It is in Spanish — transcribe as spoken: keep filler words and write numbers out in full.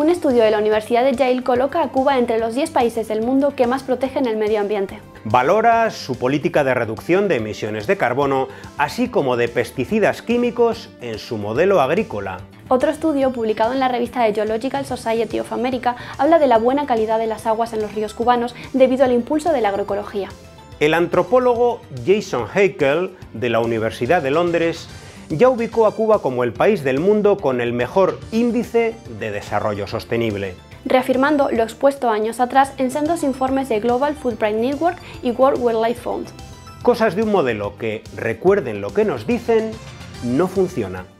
Un estudio de la Universidad de Yale coloca a Cuba entre los diez países del mundo que más protegen el medio ambiente. Valora su política de reducción de emisiones de carbono, así como de pesticidas químicos en su modelo agrícola. Otro estudio, publicado en la revista The Geological Society of America, habla de la buena calidad de las aguas en los ríos cubanos debido al impulso de la agroecología. El antropólogo Jason Haeckel, de la Universidad de Londres, ya ubicó a Cuba como el país del mundo con el mejor índice de desarrollo sostenible, reafirmando lo expuesto años atrás en sendos informes de Global Footprint Network y World Wildlife Fund. Cosas de un modelo que, recuerden lo que nos dicen, no funciona.